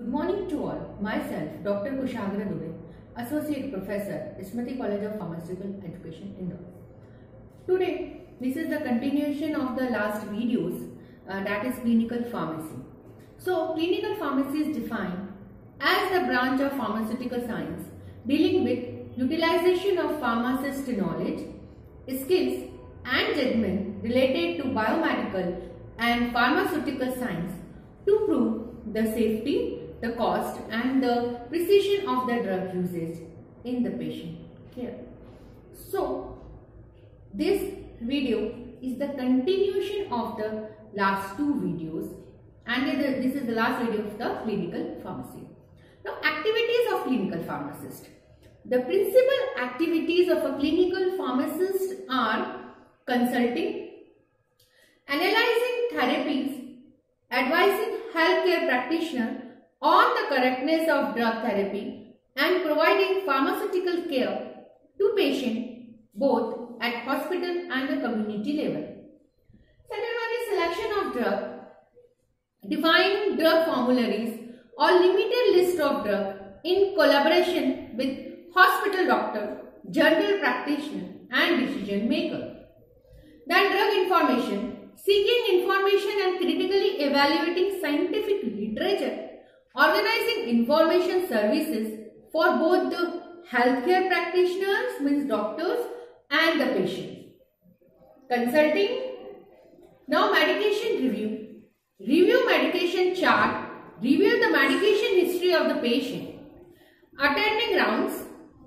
morning to all. Myself, Dr. Kushagra Dubey, Associate Professor, Smriti College of Pharmaceutical Education, Indore. Today, this is the continuation of the last videos, that is clinical pharmacy. So, clinical pharmacy is defined as the branch of pharmaceutical science dealing with utilization of pharmacist knowledge, skills and judgment related to biomedical and pharmaceutical science to prove the safety, the cost and the precision of the drug usage in the patient care. So, this video is the continuation of the last two videos, and this is the last video of the clinical pharmacy. Now, activities of clinical pharmacist. The principal activities of a clinical pharmacist are consulting, analyzing therapies, advising healthcare practitioner on the correctness of drug therapy and providing pharmaceutical care to patient both at hospital and the community level. Second one is selection of drug, defining drug formularies or limited list of drug in collaboration with hospital doctor, general practitioner and decision maker. Then drug information, seeking information and critically evaluating scientific literature, organizing information services for both the healthcare practitioners, means doctors, and the patients. Consulting. Now, medication review. Review medication chart, review the medication history of the patient. Attending rounds.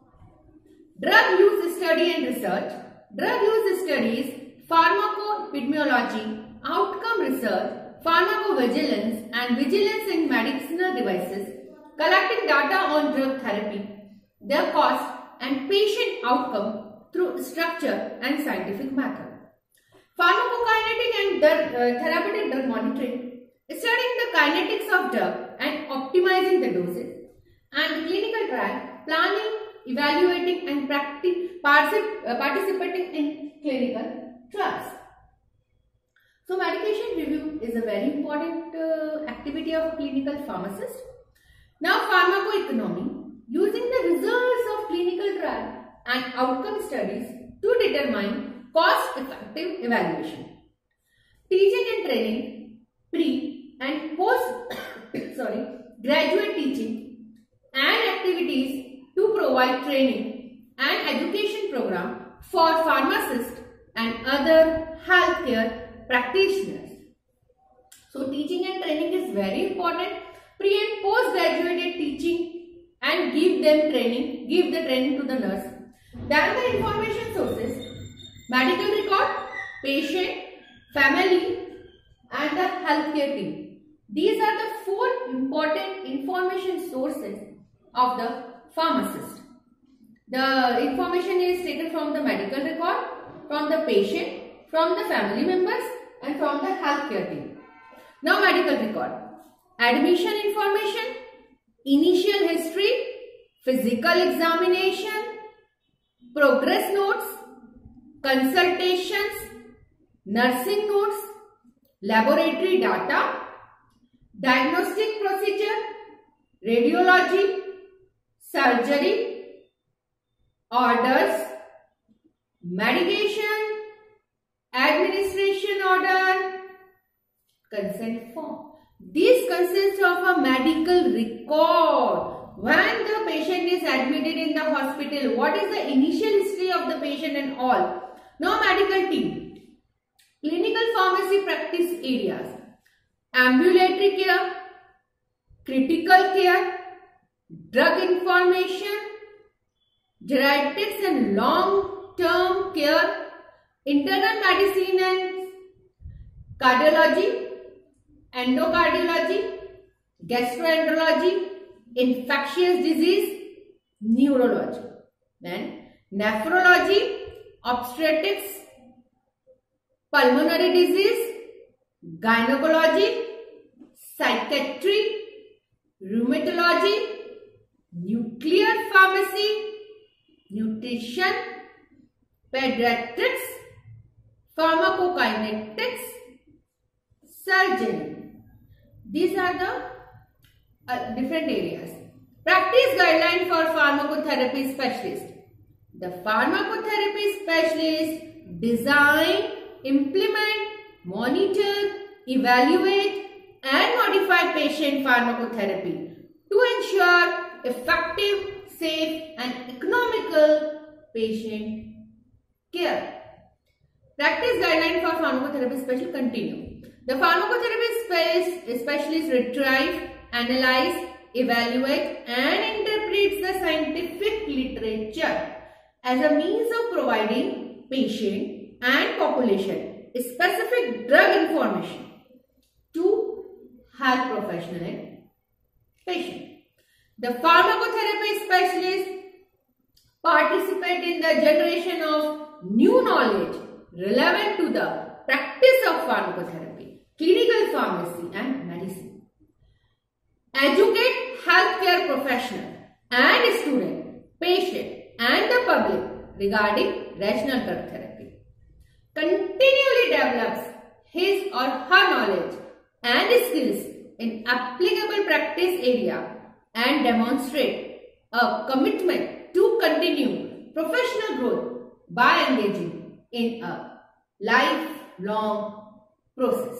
Drug use study and research. Drug use studies, pharmacoepidemiology, outcome research, pharmacovigilance and vigilance in medicinal devices, collecting data on drug therapy, their cost and patient outcome through structure and scientific method. Pharmacokinetic and therapeutic drug monitoring, studying the kinetics of drug and optimizing the doses, and clinical trial, planning, evaluating and participating in clinical trials. So, medication review is a very important activity of clinical pharmacist. Now, pharmacoeconomy, using the results of clinical trial and outcome studies to determine cost-effective evaluation. Teaching and training, pre and post graduate teaching and activities to provide training and education program for pharmacists and other healthcare practitioners. So, teaching and training is very important. Pre and post graduate teaching and give the training to the nurse. Then the information sources, medical record, patient, family and the healthcare team. These are the four important information sources of the pharmacist. The information is taken from the medical record, from the patient, from the family members and from the healthcare team. Now, medical record. Admission information, initial history, physical examination, progress notes, consultations, nursing notes, laboratory data, diagnostic procedure, radiology, surgery, orders, medication, administration order, consent form. This consists of a medical record. When the patient is admitted in the hospital, what is the initial history of the patient and all. Now, medical team. Clinical pharmacy practice areas. Ambulatory care, critical care, drug information, geriatrics and long-term care, internal medicine and cardiology, endocardiology, gastroenterology, infectious disease, neurology, then nephrology, obstetrics, pulmonary disease, gynecology, psychiatry, rheumatology, nuclear pharmacy, nutrition, pediatrics, pharmacokinetics, surgery. These are the different areas. Practice guideline for pharmacotherapy specialist. The pharmacotherapy specialist design, implement, monitor, evaluate and modify patient pharmacotherapy to ensure effective, safe and economical patient care. Practice guideline for pharmacotherapy specialist continue. The pharmacotherapy specialist retrieve, analyze, evaluate and interprets the scientific literature as a means of providing patient and population specific drug information to health professional and patient. The pharmacotherapy specialist participate in the generation of new knowledge relevant to the practice of pharmacotherapy, clinical pharmacy and medicine. Educate healthcare professional and student, patient and the public regarding rational drug therapy. Continually develops his or her knowledge and skills in applicable practice area and demonstrate a commitment to continue professional growth by engaging in a lifelong process.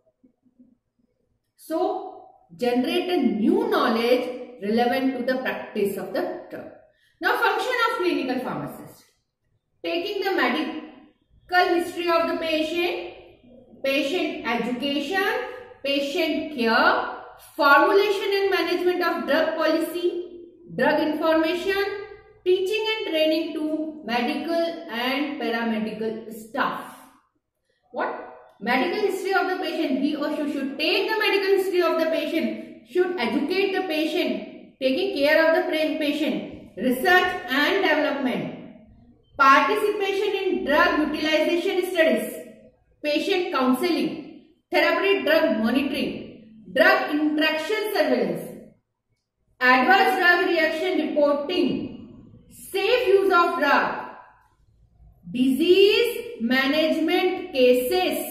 So, generate a new knowledge relevant to the practice of the drug. Now, function of clinical pharmacist. Taking the medical history of the patient, patient education, patient care, formulation and management of drug policy, drug information, teaching and training to medical and paramedical staff. What? Medical history of the patient. He or she should take the medical history of the patient, should educate the patient, taking care of the patient, research and development, participation in drug utilization studies, patient counseling, therapeutic drug monitoring, drug interaction surveillance, adverse drug reaction reporting, safe use of drug, disease management cases,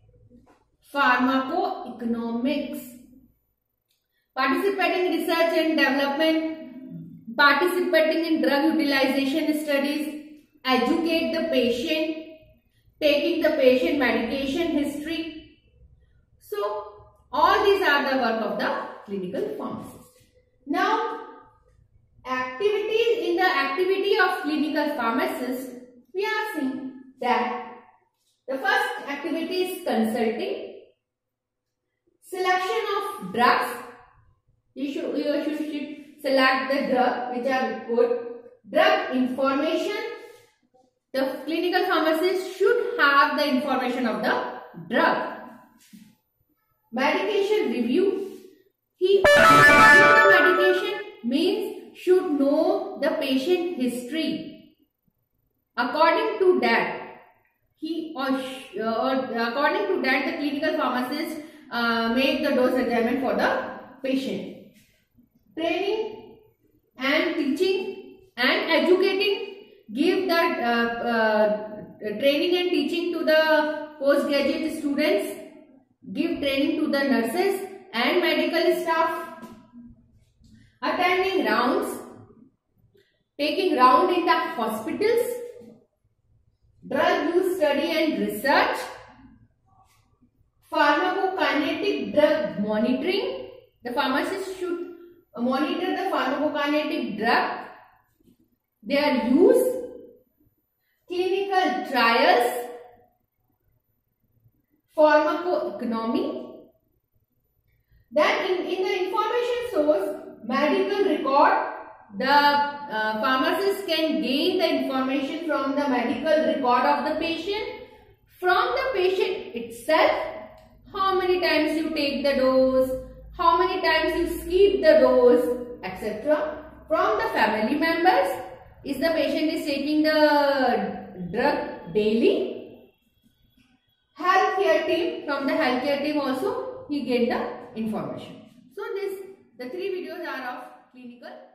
pharmacoeconomics, participating in research and development, participating in drug utilization studies, educate the patient, taking the patient medication history. So, all these are the work of the clinical pharmacist. Now, activities in the activity of clinical pharmacist, we are seeing that the first activity is consulting, selection of drugs. You should select the drug which are good. Drug information. The clinical pharmacist should have the information of the drug. Medication review. He the medication means should know the patient history. According to that, according to that, the clinical pharmacist make the dose regimen for the patient. Training and teaching and educating, give the training and teaching to the postgraduate students, give training to the nurses and medical staff, attending rounds, taking round in the hospitals, drug use study and research, pharmacokinetic drug monitoring. The pharmacist should monitor the pharmacokinetic drug, their use, clinical trials, pharmacoeconomy. Then in the information source, medical record, the pharmacist can gain the information from the medical record of the patient, from the patient itself, how many times you take the dose, how many times you skip the dose, etc. From the family members, is the patient is taking the drug daily. Healthcare team, from the healthcare team also he get the information. So the three videos are of clinical